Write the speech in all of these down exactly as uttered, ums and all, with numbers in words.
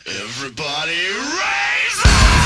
Everybody raise up!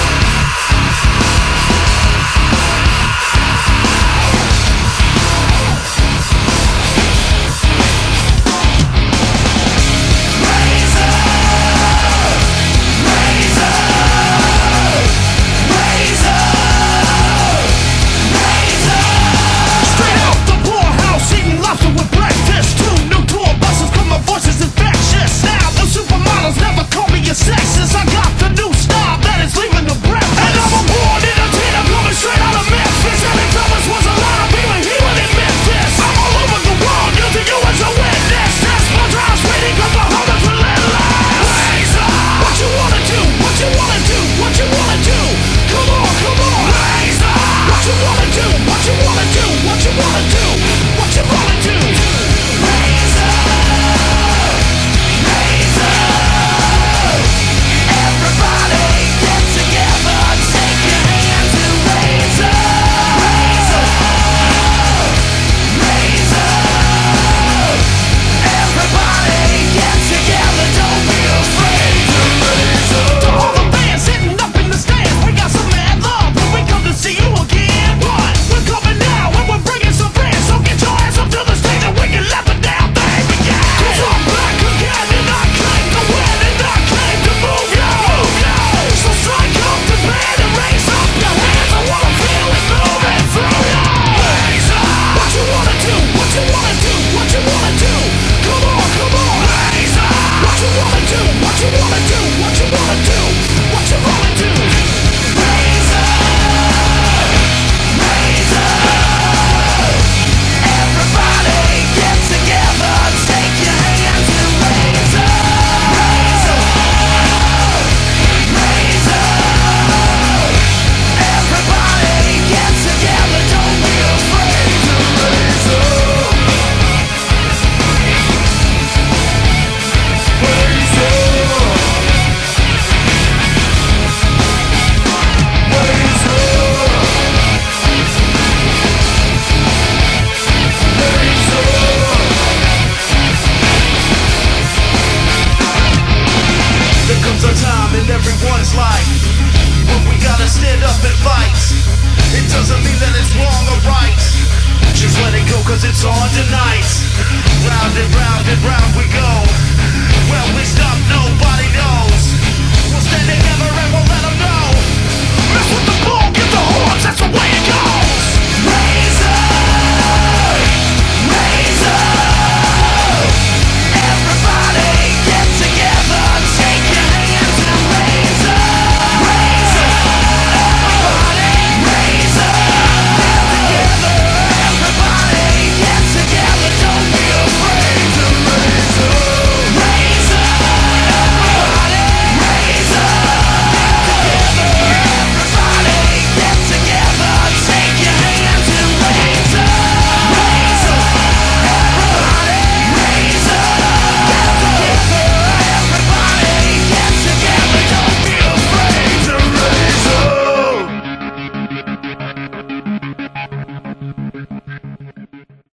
Everyone's life when we gotta stand up and fight. It doesn't mean that it's wrong or right. Just let it go cause it's on tonight. Round and round and round we go. Well, we stop